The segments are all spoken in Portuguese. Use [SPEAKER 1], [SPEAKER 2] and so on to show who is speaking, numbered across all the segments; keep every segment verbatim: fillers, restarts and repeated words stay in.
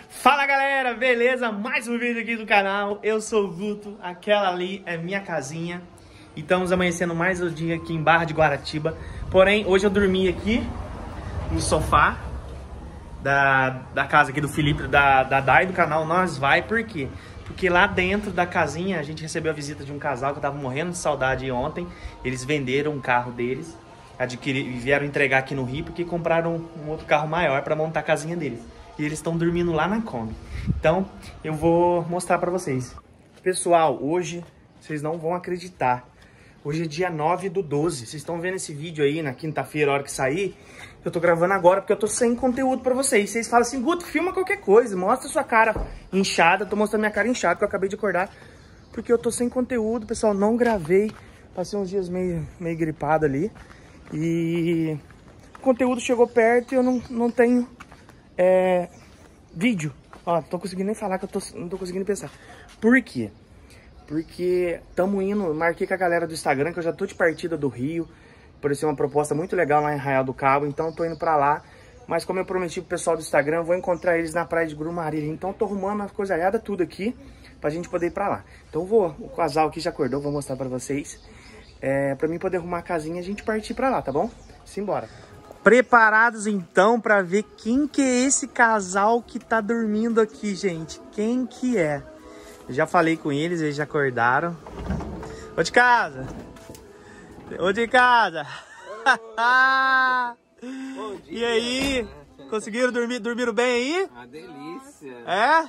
[SPEAKER 1] Fala galera, beleza? Mais um vídeo aqui do canal. Eu sou o Guto, aquela ali é minha casinha. E estamos amanhecendo mais um dia aqui em Barra de Guaratiba. Porém, hoje eu dormi aqui no sofá da, da casa aqui do Felipe, da, da Dai do canal Nós Vai. Por quê? Porque lá dentro da casinha a gente recebeu a visita de um casal que eu tava morrendo de saudade ontem. Eles venderam um carro deles, adquiriram e vieram entregar aqui no Rio porque compraram um outro carro maior para montar a casinha deles. E eles estão dormindo lá na Kombi. Então, eu vou mostrar pra vocês. Pessoal, hoje, vocês não vão acreditar. Hoje é dia nove do doze. Vocês estão vendo esse vídeo aí na quinta-feira, a hora que sair. Eu tô gravando agora porque eu tô sem conteúdo pra vocês. Vocês falam assim, Guto, filma qualquer coisa. Mostra sua cara inchada. Tô mostrando minha cara inchada, que eu acabei de acordar. Porque eu tô sem conteúdo, pessoal. Não gravei. Passei uns dias meio, meio gripado ali. E o conteúdo chegou perto e eu não, não tenho... É, vídeo. Ó, não tô conseguindo nem falar que eu tô, não tô conseguindo pensar. Por quê? Porque tamo indo, marquei com a galera do Instagram que eu já tô de partida do Rio. Pareceu uma proposta muito legal lá em Arraial do Cabo, então tô indo pra lá. Mas como eu prometi pro pessoal do Instagram, eu vou encontrar eles na praia de Grumari. Então tô arrumando as coisaiadas tudo aqui pra gente poder ir pra lá. Então eu vou, o casal aqui já acordou, vou mostrar pra vocês. É, pra mim poder arrumar a casinha e a gente partir pra lá, tá bom? Simbora. Preparados então para ver quem que é esse casal que tá dormindo aqui, gente. Quem que é? Eu já falei com eles, eles já acordaram. Ô de casa! Ô de casa!
[SPEAKER 2] Bom dia.
[SPEAKER 1] E aí? Conseguiram dormir? Dormiram bem aí?
[SPEAKER 2] Uma delícia!
[SPEAKER 1] É?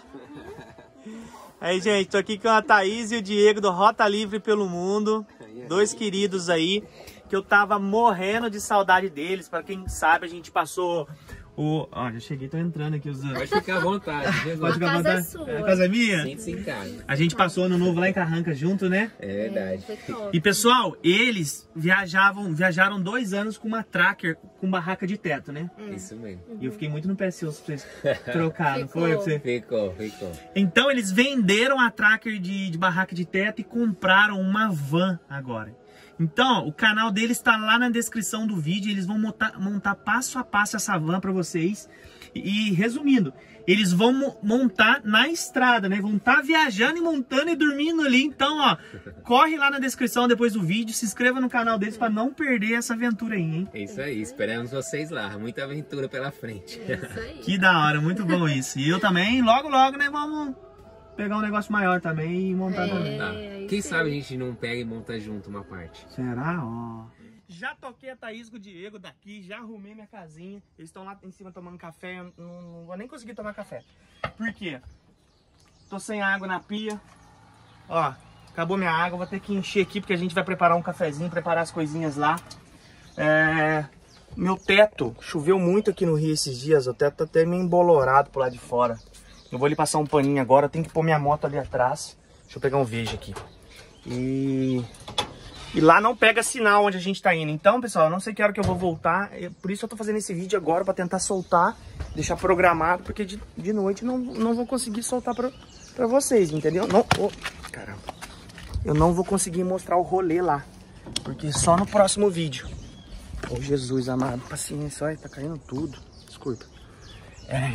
[SPEAKER 1] Aí, gente, tô aqui com a Thaís e o Diego do Rota Livre pelo Mundo. Dois queridos aí. Que eu tava morrendo de saudade deles. Pra quem sabe, a gente passou o... Ó, já cheguei, tô entrando aqui usando.
[SPEAKER 2] Pode ficar à vontade.
[SPEAKER 1] Pode ficar à vontade. É, a casa é minha?
[SPEAKER 2] Sente-se em casa.
[SPEAKER 1] A gente passou ano novo lá em Carranca junto, né?
[SPEAKER 2] É verdade.
[SPEAKER 1] E pessoal, eles viajavam, viajaram dois anos com uma tracker com barraca de teto, né?
[SPEAKER 2] Isso mesmo.
[SPEAKER 1] E eu fiquei muito no pé seu pra vocês trocar, não foi? Pra você?
[SPEAKER 2] Ficou, ficou.
[SPEAKER 1] Então eles venderam a tracker de, de barraca de teto e compraram uma van agora. Então, o canal deles está lá na descrição do vídeo. Eles vão montar, montar passo a passo essa van para vocês. E, e, resumindo, eles vão mo montar na estrada, né? Vão estar tá viajando e montando e dormindo ali. Então, ó, corre lá na descrição depois do vídeo. Se inscreva no canal deles para não perder essa aventura aí, hein?
[SPEAKER 2] É isso aí, esperamos vocês lá. Muita aventura pela frente.
[SPEAKER 3] É isso aí.
[SPEAKER 1] Que da hora, muito bom isso. E eu também, logo, logo, né, vamos... pegar um negócio maior também e montar
[SPEAKER 3] é,
[SPEAKER 1] também.
[SPEAKER 2] Tá. Quem sabe a gente não pega e monta junto uma parte.
[SPEAKER 1] Será? Ó. Já toquei a Thaís com o Diego daqui, já arrumei minha casinha. Eles estão lá em cima tomando café. Eu não, não vou nem conseguir tomar café. Por quê? Tô sem água na pia. Ó, acabou minha água. Vou ter que encher aqui porque a gente vai preparar um cafezinho, preparar as coisinhas lá. É... Meu teto, choveu muito aqui no Rio esses dias. O teto tá até meio embolorado pro lado de fora. Eu vou ali passar um paninho agora, eu tenho que pôr minha moto ali atrás. Deixa eu pegar um vejo aqui. E... e lá não pega sinal onde a gente tá indo. Então, pessoal, eu não sei que hora que eu vou voltar. Por isso eu tô fazendo esse vídeo agora, pra tentar soltar, deixar programado. Porque de, de noite não, não vou conseguir soltar pra, pra vocês, entendeu? Não, oh, caramba. Eu não vou conseguir mostrar o rolê lá. Porque só no próximo vídeo. Ô, Jesus amado, paciência, olha, tá caindo tudo. Desculpa. É...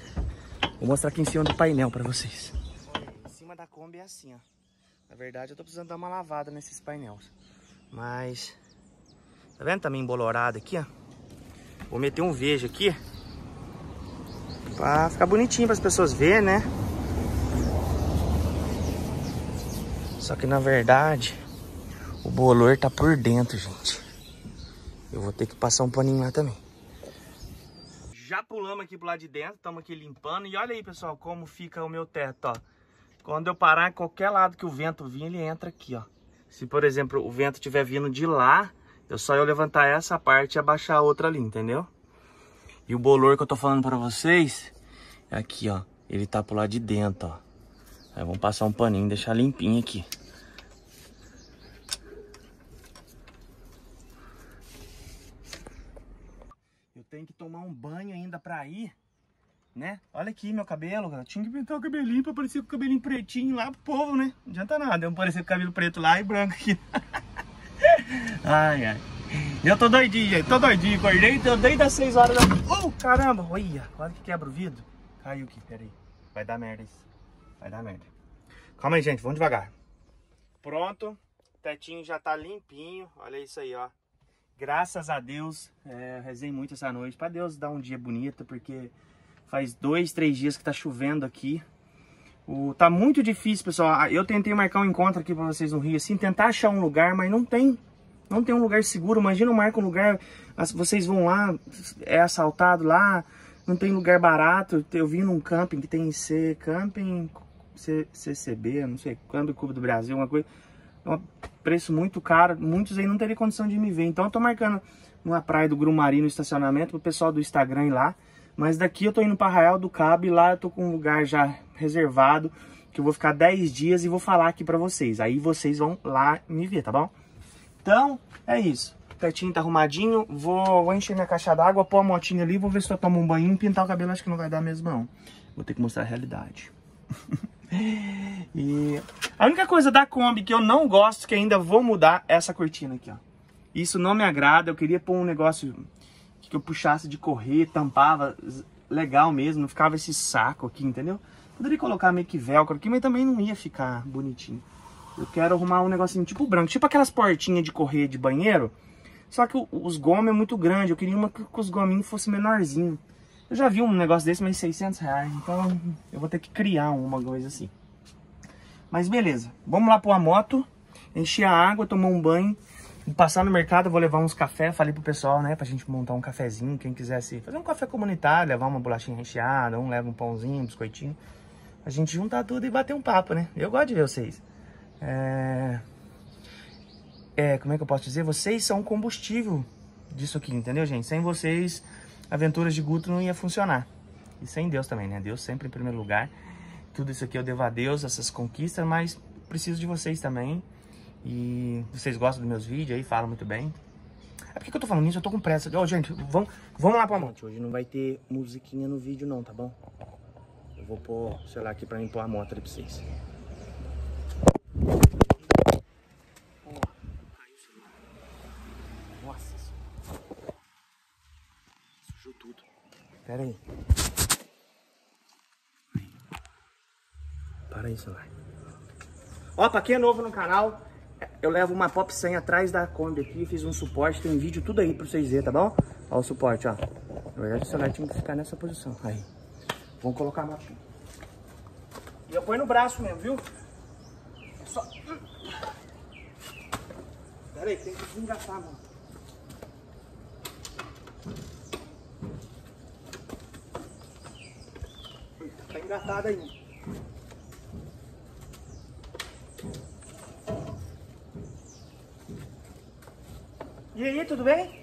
[SPEAKER 1] Vou mostrar aqui em cima do painel pra vocês. Em cima da Kombi é assim, ó. Na verdade, eu tô precisando dar uma lavada nesses painéis. Mas... tá vendo? Tá meio embolorado aqui, ó. Vou meter um vejo aqui. Pra ficar bonitinho para as pessoas verem, né? Só que, na verdade, o bolor tá por dentro, gente. Eu vou ter que passar um paninho lá também. Já pulamos aqui pro lado de dentro, estamos aqui limpando. E olha aí, pessoal, como fica o meu teto, ó. Quando eu parar em qualquer lado que o vento vir, ele entra aqui, ó. Se, por exemplo, o vento estiver vindo de lá, eu só eu levantar essa parte e abaixar a outra ali, entendeu? E o bolor que eu tô falando pra vocês é aqui, ó. Ele tá pro lado de dentro, ó. Aí vamos passar um paninho e deixar limpinho aqui. Eu tenho que tomar um banho ainda pra ir, né? Olha aqui meu cabelo, cara. Tinha que pintar o cabelinho pra parecer com o cabelinho pretinho lá pro povo, né? Não adianta nada, eu parecer com o cabelo preto lá e branco aqui. Ai, ai. Eu tô doidinho, gente. Tô doidinho. Acordei, tô desde as seis horas da... Oh, caramba. Olha, quase que quebra o vidro. Caiu aqui, peraí. vai dar merda isso. Vai dar merda. Calma aí, gente, vamos devagar. Pronto, o tetinho já tá limpinho. Olha isso aí, ó. Graças a Deus, é, rezei muito essa noite. Pra Deus dar um dia bonito, porque faz dois, três dias que tá chovendo aqui. O, tá muito difícil, pessoal. Eu tentei marcar um encontro aqui pra vocês no Rio, assim, tentar achar um lugar, mas não tem. Não tem um lugar seguro. Imagina eu marco um lugar, vocês vão lá, é assaltado lá, não tem lugar barato. Eu vim num camping que tem C, camping C, CCB, não sei, Câmbio Cubo do Brasil, uma coisa. É um preço muito caro, muitos aí não teriam condição de me ver. Então eu tô marcando numa praia do Grumari no estacionamento pro pessoal do Instagram ir lá. Mas daqui eu tô indo pra Arraial do Cabo e lá eu tô com um lugar já reservado, que eu vou ficar dez dias e vou falar aqui pra vocês. Aí vocês vão lá me ver, tá bom? Então, é isso. O tetinho tá arrumadinho. Vou, vou encher minha caixa d'água, pôr a motinha ali, vou ver se eu tomo um banho e pintar o cabelo. Acho que não vai dar mesmo, não. Vou ter que mostrar a realidade. E a única coisa da Kombi que eu não gosto, que ainda vou mudar, é essa cortina aqui, ó. Isso não me agrada. Eu queria pôr um negócio que eu puxasse de correr, tampava legal mesmo, não ficava esse saco aqui, entendeu? Poderia colocar meio que velcro aqui, mas também não ia ficar bonitinho. Eu quero arrumar um negocinho tipo branco, tipo aquelas portinhas de correr de banheiro, só que os gomos é muito grande. Eu queria uma que os gominhos fossem menorzinho. Eu já vi um negócio desse, mas seiscentos reais, então eu vou ter que criar uma coisa assim. Mas beleza, vamos lá pôr a moto, encher a água, tomar um banho. Passar no mercado, eu vou levar uns café, falei pro pessoal, né, pra gente montar um cafezinho, quem quisesse fazer um café comunitário, levar uma bolachinha recheada, um leva um pãozinho, um biscoitinho, a gente juntar tudo e bater um papo, né? Eu gosto de ver vocês. É... é, como é que eu posso dizer? Vocês são o combustível disso aqui, entendeu, gente? Sem vocês, Aventuras de Guto não ia funcionar. E sem Deus também, né? Deus sempre em primeiro lugar. Tudo isso aqui eu devo a Deus, essas conquistas, mas preciso de vocês também. E vocês gostam dos meus vídeos aí, falam muito bem. É porque que eu tô falando isso, eu tô com pressa. Ó, gente, vamos, vamos lá pra moto. Hoje não vai ter musiquinha no vídeo não, tá bom? Eu vou pôr o celular aqui pra mim pôr a moto ali pra vocês. Ó, caiu o celular. Nossa, sujou tudo. Pera aí. Para aí, celular. Ó, pra quem é novo no canal, eu levo uma pop cem atrás da Kombi aqui, fiz um suporte, tem um vídeo tudo aí pra vocês verem, tá bom? Ó o suporte, ó. Na verdade o celular tinha que ficar nessa posição. Aí. Vamos colocar a motinha. E eu ponho no braço mesmo, viu? Só... Pera aí, tem que desengatar, mano. Tá engatado ainda. E aí, tudo bem?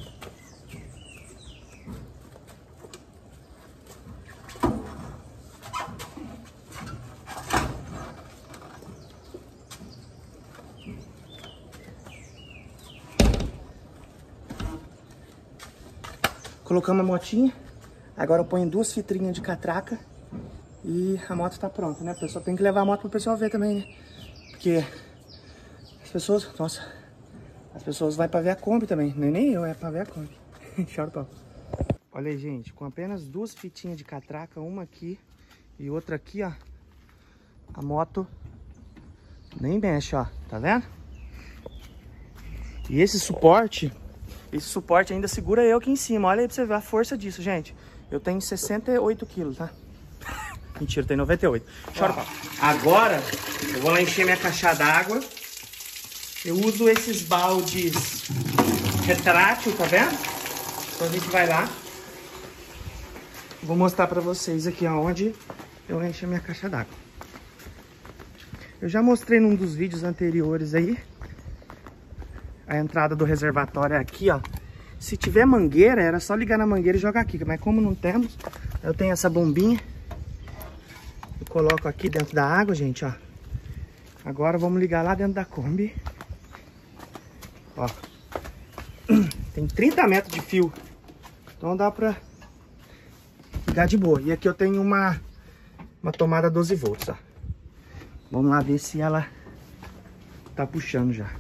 [SPEAKER 1] Colocamos a motinha. Agora eu ponho duas fitrinhas de catraca e a moto tá pronta, né? O pessoal tem que levar a moto pro pessoal ver também, né? Porque as pessoas... Nossa... As pessoas vão pra ver a Kombi também. Nem, nem eu, é pra ver a Kombi. Chora, pau. Olha aí, gente. Com apenas duas fitinhas de catraca, uma aqui e outra aqui, ó. A moto nem mexe, ó. Tá vendo? E esse suporte, esse suporte ainda segura eu aqui em cima. Olha aí pra você ver a força disso, gente. Eu tenho sessenta e oito quilos, tá? Mentira, tem noventa e oito. Chora, pau. Agora, eu vou lá encher minha caixa d'água. Eu uso esses baldes retrátil, tá vendo? Então a gente vai lá. Vou mostrar pra vocês aqui onde eu encho a minha caixa d'água. Eu já mostrei num dos vídeos anteriores aí. A entrada do reservatório é aqui, ó. Se tiver mangueira, era só ligar na mangueira e jogar aqui. Mas como não temos, eu tenho essa bombinha. Eu coloco aqui dentro da água, gente, ó. Agora vamos ligar lá dentro da Kombi. Ó, tem trinta metros de fio, então dá pra ligar de boa. E aqui eu tenho uma, uma tomada doze volts, ó. Vamos lá ver se ela tá puxando já.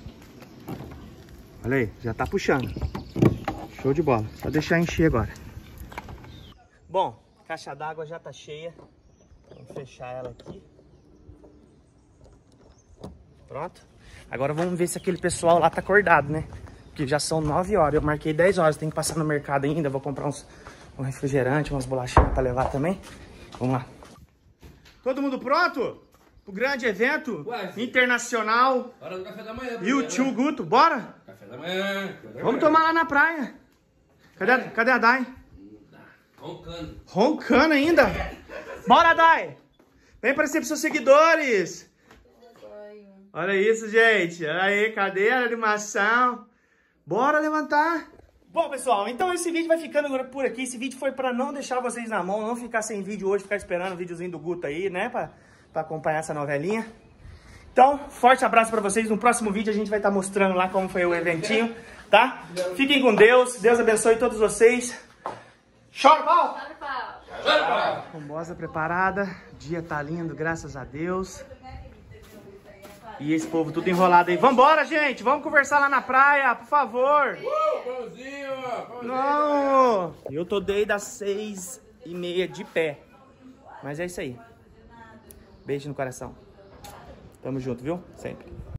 [SPEAKER 1] Olha aí, já tá puxando. Show de bola, só deixar encher agora. Bom, caixa d'água já tá cheia. Vamos fechar ela aqui. Pronto. Agora vamos ver se aquele pessoal lá tá acordado, né? Porque já são nove horas. Eu marquei dez horas. Tem que passar no mercado ainda. Vou comprar uns um refrigerante, umas bolachinhas pra levar também. Vamos lá. Todo mundo pronto? Pro grande evento
[SPEAKER 2] Ué,
[SPEAKER 1] internacional.
[SPEAKER 2] Hora do café da manhã.
[SPEAKER 1] E o tio Guto, bora?
[SPEAKER 2] Café da manhã. Café da
[SPEAKER 1] Vamos
[SPEAKER 2] manhã.
[SPEAKER 1] tomar lá na praia. Cadê, a- cadê a Dai?
[SPEAKER 2] Roncando.
[SPEAKER 1] Roncando ainda? Bora, Dai! Vem aparecer pros seus seguidores! Olha isso, gente. Olha aí, cadê a animação? Bora levantar! Bom, pessoal, então esse vídeo vai ficando por aqui. Esse vídeo foi pra não deixar vocês na mão, não ficar sem vídeo hoje, ficar esperando o videozinho do Guto aí, né? Pra, pra acompanhar essa novelinha. Então, forte abraço pra vocês. No próximo vídeo a gente vai estar mostrando lá como foi o eventinho, tá? Fiquem com Deus. Deus abençoe todos vocês. Chora, pau!
[SPEAKER 2] Chora, pau!
[SPEAKER 1] Bombosa preparada. O dia tá lindo, graças a Deus. E esse povo tudo enrolado aí. Vambora, gente! Vamos conversar lá na praia, por favor!
[SPEAKER 2] Uh, pãozinho, pãozinho!
[SPEAKER 1] Não! Eu tô desde as seis e meia de pé. Mas é isso aí. Beijo no coração. Tamo junto, viu? Sempre.